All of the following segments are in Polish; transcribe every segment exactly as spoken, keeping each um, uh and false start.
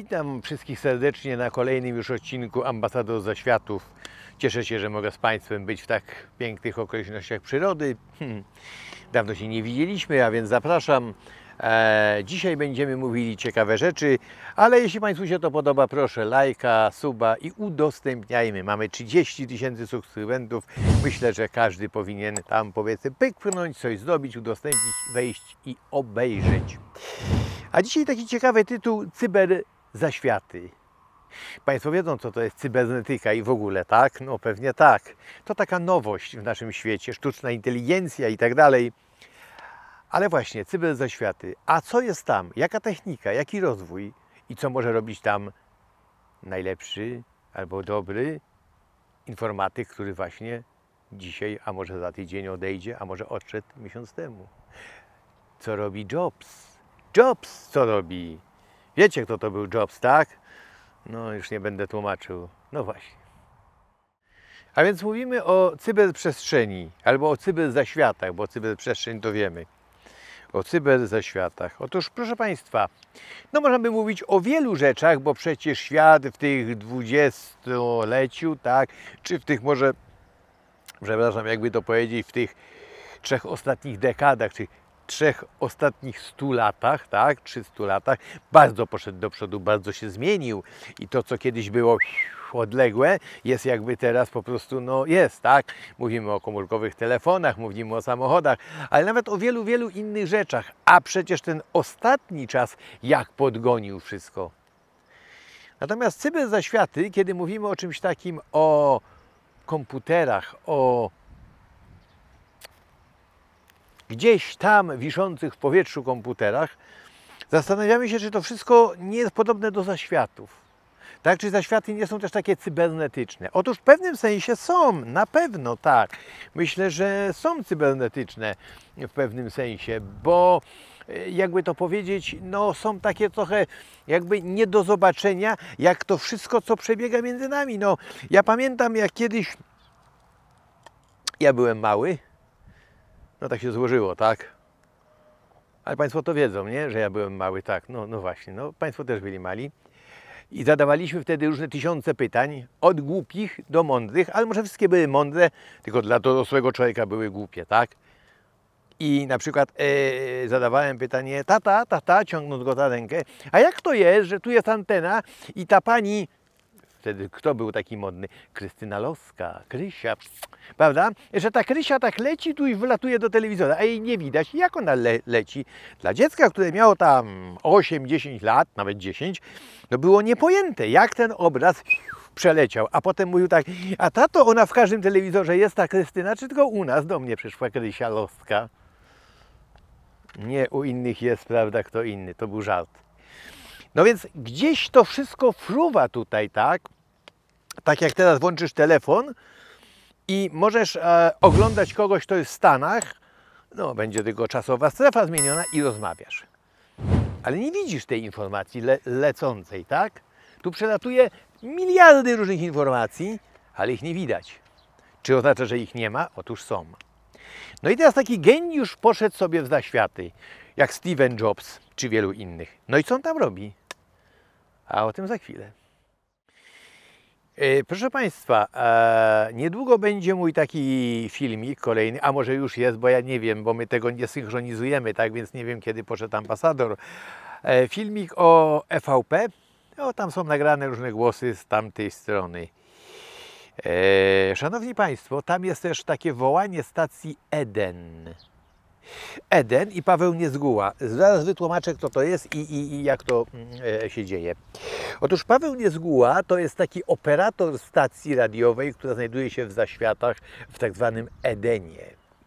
Witam wszystkich serdecznie na kolejnym już odcinku Ambasador Zaświatów. Cieszę się, że mogę z Państwem być w tak pięknych okolicznościach przyrody. Hmm. Dawno się nie widzieliśmy, a więc zapraszam. E, dzisiaj będziemy mówili ciekawe rzeczy, ale jeśli Państwu się to podoba, proszę lajka, suba i udostępniajmy. Mamy trzydzieści tysięcy subskrybentów. Myślę, że każdy powinien tam, powiedzmy, pyknąć, coś zrobić, udostępnić, wejść i obejrzeć. A dzisiaj taki ciekawy tytuł: cyberzaświaty. Państwo wiedzą, co to jest cybernetyka i w ogóle, tak? No pewnie tak. To taka nowość w naszym świecie, sztuczna inteligencja i tak dalej. Ale właśnie, cyberzaświaty. A co jest tam? Jaka technika? Jaki rozwój? I co może robić tam najlepszy albo dobry informatyk, który właśnie dzisiaj, a może za tydzień odejdzie, a może odszedł miesiąc temu? Co robi Jobs? Jobs co robi? Wiecie, kto to był Jobs, tak? No, już nie będę tłumaczył. No właśnie. A więc mówimy o cyberprzestrzeni, albo o cyberzaświatach, bo cyberprzestrzeń to wiemy. O cyberzaświatach. Otóż, proszę Państwa, no można by mówić o wielu rzeczach, bo przecież świat w tych dwudziestoleciu, tak, czy w tych może, przepraszam, jakby to powiedzieć, w tych trzech ostatnich dekadach, czy trzech ostatnich stu latach, tak, trzystu latach, bardzo poszedł do przodu, bardzo się zmienił i to, co kiedyś było odległe, jest jakby teraz po prostu, no jest, tak. Mówimy o komórkowych telefonach, mówimy o samochodach, ale nawet o wielu, wielu innych rzeczach. A przecież ten ostatni czas jak podgonił wszystko. Natomiast cyberzaświaty, kiedy mówimy o czymś takim, o komputerach, o gdzieś tam wiszących w powietrzu komputerach, zastanawiamy się, czy to wszystko nie jest podobne do zaświatów. Tak, czy zaświaty nie są też takie cybernetyczne? Otóż w pewnym sensie są, na pewno tak. Myślę, że są cybernetyczne w pewnym sensie, bo jakby to powiedzieć, no są takie trochę jakby nie do zobaczenia, jak to wszystko, co przebiega między nami. No, ja pamiętam, jak kiedyś ja byłem mały, no tak się złożyło, tak? Ale Państwo to wiedzą, nie? Że ja byłem mały, tak, no, no właśnie, no Państwo też byli mali. I zadawaliśmy wtedy różne tysiące pytań, od głupich do mądrych, ale może wszystkie były mądre, tylko dla dorosłego człowieka były głupie, tak? I na przykład e, zadawałem pytanie: tata, tata, ciągnąc go za rękę, a jak to jest, że tu jest antena i ta pani, wtedy kto był taki modny? Krystyna Loska, Krysia, prawda? Że ta Krysia tak leci tu i wylatuje do telewizora, a jej nie widać. Jak ona le leci? Dla dziecka, które miało tam osiem dziesięć lat, nawet dziesięć, no było niepojęte, jak ten obraz przeleciał. A potem mówił tak: a tato, ona w każdym telewizorze jest ta Krystyna, czy tylko u nas do mnie przyszła Krysia Loska? Nie, u innych jest, prawda, kto inny. To był żart. No więc gdzieś to wszystko fruwa tutaj, tak? Tak jak teraz włączysz telefon i możesz e, oglądać kogoś, kto jest w Stanach, no będzie tylko czasowa strefa zmieniona i rozmawiasz. Ale nie widzisz tej informacji le lecącej, tak? Tu przelatuje miliardy różnych informacji, ale ich nie widać. Czy oznacza, że ich nie ma? Otóż są. No i teraz taki geniusz poszedł sobie w zaświaty, jak Steven Jobs, czy wielu innych. No i co on tam robi? A o tym za chwilę. E, proszę Państwa, e, niedługo będzie mój taki filmik kolejny, a może już jest, bo ja nie wiem, bo my tego nie synchronizujemy, tak więc nie wiem, kiedy poszedł ambasador. E, filmik o E V P, o, tam są nagrane różne głosy z tamtej strony. E, szanowni Państwo, tam jest też takie wołanie stacji Eden. Eden i Paweł Niezguła. Zaraz wytłumaczę, kto to jest i, i, i jak to e, się dzieje. Otóż Paweł Niezguła to jest taki operator stacji radiowej, która znajduje się w zaświatach, w tak zwanym Edenie.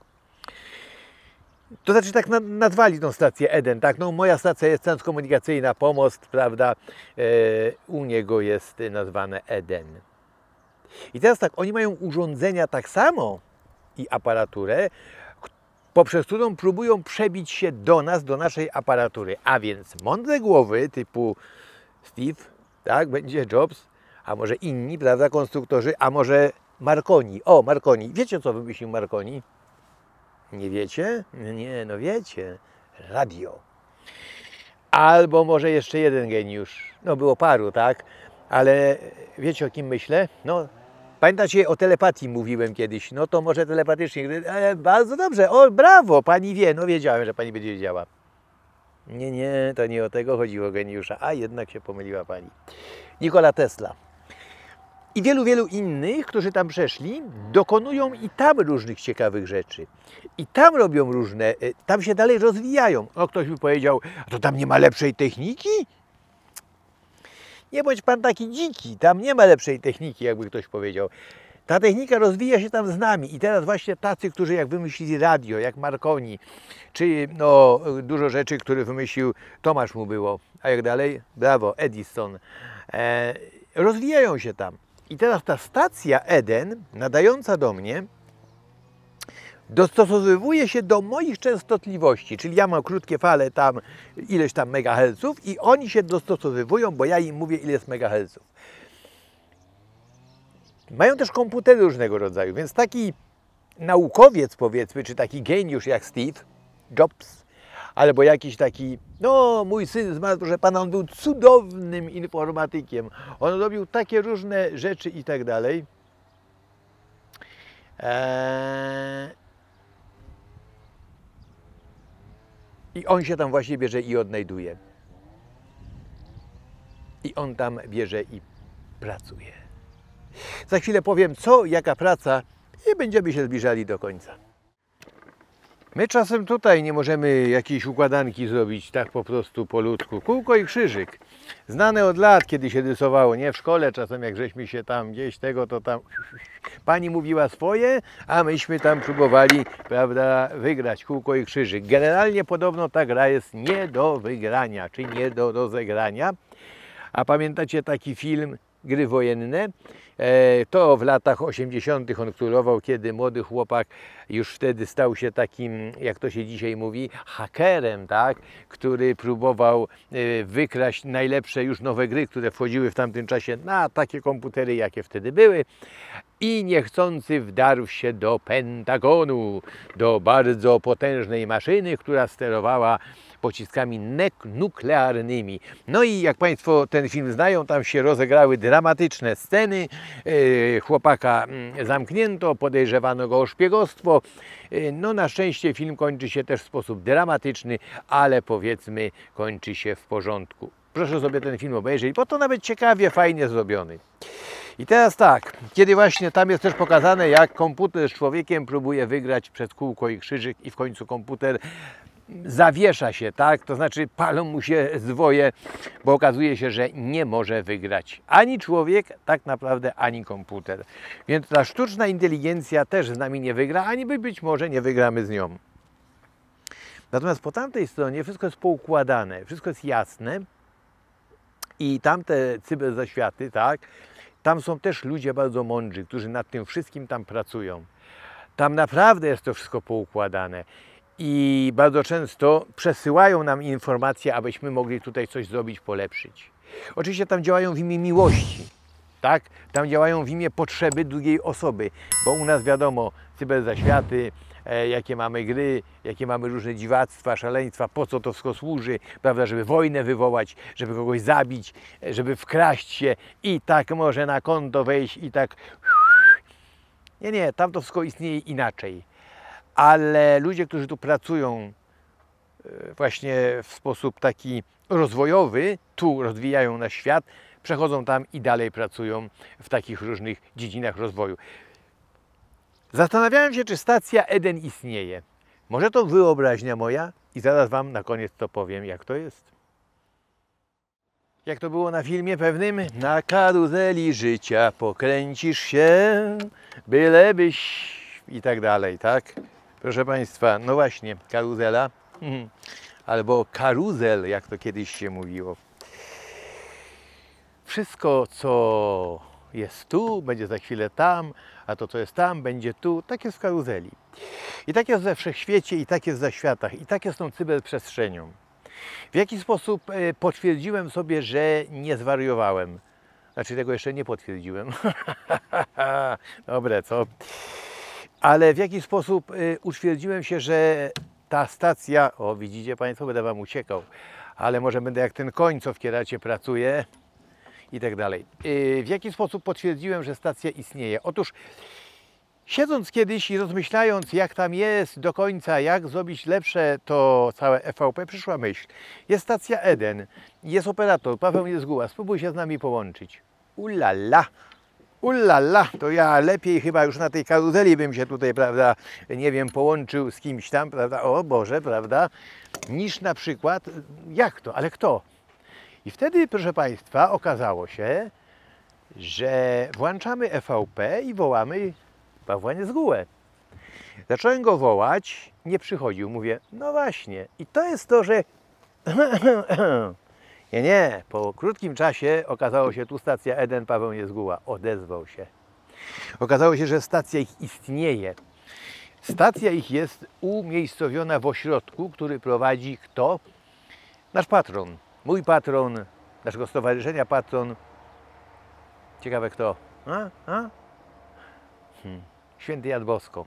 To znaczy tak nazwali tą stację Eden, tak? No moja stacja jest transkomunikacyjna, Pomost, prawda? E, u niego jest nazwane Eden. I teraz tak, oni mają urządzenia tak samo i aparaturę, poprzez którą próbują przebić się do nas, do naszej aparatury. A więc mądre głowy typu Steve, tak, będzie Jobs, a może inni, prawda, konstruktorzy, a może Marconi. O, Marconi. Wiecie, co wymyślił Marconi? Nie wiecie? Nie, no wiecie. Radio. Albo może jeszcze jeden geniusz. No było paru, tak? Ale wiecie, o kim myślę? No, pamiętacie, o telepatii mówiłem kiedyś. No to może telepatycznie. Ale bardzo dobrze. O, brawo, pani wie. No wiedziałem, że pani będzie wiedziała. Nie, nie, to nie o tego chodziło geniusza. A jednak się pomyliła pani. Nikola Tesla. I wielu, wielu innych, którzy tam przeszli, dokonują i tam różnych ciekawych rzeczy. I tam robią różne, tam się dalej rozwijają. No ktoś by powiedział, a to tam nie ma lepszej techniki? Nie bądź pan taki dziki, tam nie ma lepszej techniki, jakby ktoś powiedział. Ta technika rozwija się tam z nami i teraz właśnie tacy, którzy jak wymyślili radio, jak Marconi, czy no, dużo rzeczy, które wymyślił Tomasz mu było, a jak dalej? Brawo, Edison. E, rozwijają się tam. I teraz ta stacja Eden, nadająca do mnie, dostosowywuje się do moich częstotliwości, czyli ja mam krótkie fale tam, ileś tam megaherców i oni się dostosowywują, bo ja im mówię, ile jest megaherców. Mają też komputery różnego rodzaju, więc taki naukowiec, powiedzmy, czy taki geniusz jak Steve Jobs, albo jakiś taki, no mój syn zmarł, proszę pana, on był cudownym informatykiem, on robił takie różne rzeczy i tak dalej. Eee... I on się tam właśnie bierze i odnajduje. I on tam bierze i pracuje. Za chwilę powiem co, jaka praca i będziemy się zbliżali do końca. My czasem tutaj nie możemy jakiejś układanki zrobić tak po prostu po ludzku. Kółko i krzyżyk. Znane od lat, kiedy się rysowało, nie w szkole, czasem jak żeśmy się tam gdzieś tego, to tam pani mówiła swoje, a myśmy tam próbowali, prawda, wygrać kółko i krzyżyk. Generalnie podobno ta gra jest nie do wygrania, czy nie do rozegrania. A pamiętacie taki film Gry wojenne? To w latach osiemdziesiątych on królował, kiedy młody chłopak już wtedy stał się takim, jak to się dzisiaj mówi, hakerem, tak? Który próbował wykraść najlepsze już nowe gry, które wchodziły w tamtym czasie na takie komputery, jakie wtedy były. I niechcący wdarł się do Pentagonu, do bardzo potężnej maszyny, która sterowała pociskami nuklearnymi. No i jak Państwo ten film znają, tam się rozegrały dramatyczne sceny. Chłopaka zamknięto, podejrzewano go o szpiegostwo. No na szczęście film kończy się też w sposób dramatyczny, ale powiedzmy kończy się w porządku. Proszę sobie ten film obejrzeć, bo to nawet ciekawie, fajnie zrobiony. I teraz tak, kiedy właśnie tam jest też pokazane, jak komputer z człowiekiem próbuje wygrać przez kółko i krzyżyk i w końcu komputer zawiesza się, tak? To znaczy palą mu się zwoje, bo okazuje się, że nie może wygrać ani człowiek, tak naprawdę ani komputer. Więc ta sztuczna inteligencja też z nami nie wygra, ani my być może nie wygramy z nią. Natomiast po tamtej stronie wszystko jest poukładane, wszystko jest jasne i tamte cyberzaświaty, tak? Tam są też ludzie bardzo mądrzy, którzy nad tym wszystkim tam pracują. Tam naprawdę jest to wszystko poukładane. I bardzo często przesyłają nam informacje, abyśmy mogli tutaj coś zrobić, polepszyć. Oczywiście tam działają w imię miłości, tak? Tam działają w imię potrzeby drugiej osoby, bo u nas wiadomo, cyberzaświaty, e, jakie mamy gry, jakie mamy różne dziwactwa, szaleństwa, po co to wszystko służy, prawda, żeby wojnę wywołać, żeby kogoś zabić, żeby wkraść się i tak może na konto wejść i tak... Nie, nie, tam to wszystko istnieje inaczej. Ale ludzie, którzy tu pracują właśnie w sposób taki rozwojowy, tu rozwijają nasz świat, przechodzą tam i dalej pracują w takich różnych dziedzinach rozwoju. Zastanawiałem się, czy stacja Eden istnieje. Może to wyobraźnia moja i zaraz Wam na koniec to powiem, jak to jest. Jak to było na filmie pewnym? Na karuzeli życia pokręcisz się, bylebyś i tak dalej, tak? Proszę Państwa, no właśnie, karuzela, albo karuzel, jak to kiedyś się mówiło. Wszystko, co jest tu, będzie za chwilę tam, a to, co jest tam, będzie tu. Tak jest w karuzeli. I tak jest we wszechświecie, i tak jest w zaświatach, i tak jest tą cyberprzestrzenią. W jaki sposób potwierdziłem sobie, że nie zwariowałem? Znaczy, tego jeszcze nie potwierdziłem. Dobre, co? Ale w jaki sposób utwierdziłem się, że ta stacja, o widzicie Państwo, będę Wam uciekał, ale może będę jak ten koń, co w Kieracie pracuje i tak dalej. W jaki sposób potwierdziłem, że stacja istnieje? Otóż siedząc kiedyś i rozmyślając, jak tam jest do końca, jak zrobić lepsze to całe E V P, przyszła myśl. Jest stacja Eden, jest operator, Paweł Niezguła, spróbuj się z nami połączyć. Ulala, ulala, to ja lepiej chyba już na tej karuzeli bym się tutaj, prawda, nie wiem, połączył z kimś tam, prawda, o Boże, prawda, niż na przykład, jak to, ale kto? I wtedy, proszę Państwa, okazało się, że włączamy E V P i wołamy Pawła Niezgułę. Zacząłem go wołać, nie przychodził. Mówię, no właśnie. I to jest to, że... nie, nie. Po krótkim czasie okazało się tu stacja Eden, Paweł Niezguła. Odezwał się. Okazało się, że stacja ich istnieje. Stacja ich jest umiejscowiona w ośrodku, który prowadzi kto? Nasz patron. Mój patron, naszego stowarzyszenia patron. Ciekawe kto? A? A? Hmm. Święty Jan Bosko.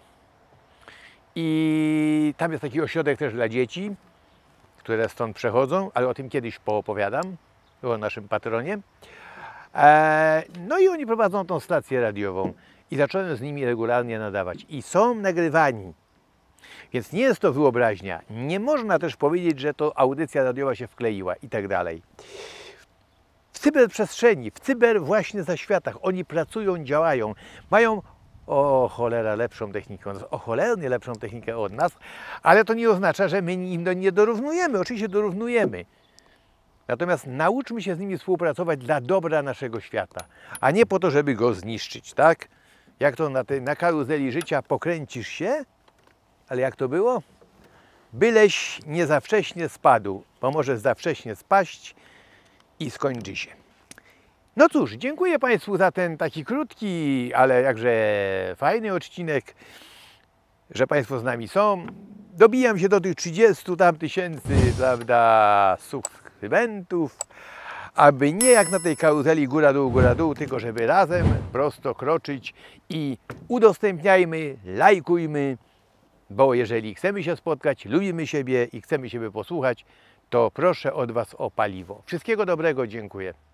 I tam jest taki ośrodek też dla dzieci, które stąd przechodzą, ale o tym kiedyś poopowiadam, o naszym patronie. E, no i oni prowadzą tą stację radiową i zacząłem z nimi regularnie nadawać. I są nagrywani. Więc nie jest to wyobraźnia. Nie można też powiedzieć, że to audycja radiowa się wkleiła i tak dalej. W cyberprzestrzeni, w cyber właśnie zaświatach oni pracują, działają, mają o cholera lepszą technikę od nas, o cholernie lepszą technikę od nas, ale to nie oznacza, że my im nie dorównujemy. Oczywiście dorównujemy. Natomiast nauczmy się z nimi współpracować dla dobra naszego świata, a nie po to, żeby go zniszczyć, tak? Jak to na, tej, na karuzeli życia pokręcisz się, ale jak to było? Byleś nie za wcześnie spadł, bo możesz za wcześnie spaść i skończy się. No cóż, dziękuję Państwu za ten taki krótki, ale jakże fajny odcinek, że Państwo z nami są. Dobijam się do tych trzydziestu tam tysięcy, prawda, subskrybentów, aby nie jak na tej karuzeli góra-dół, góra-dół, tylko żeby razem prosto kroczyć i udostępniajmy, lajkujmy, bo jeżeli chcemy się spotkać, lubimy siebie i chcemy siebie posłuchać, to proszę od Was o paliwo. Wszystkiego dobrego, dziękuję.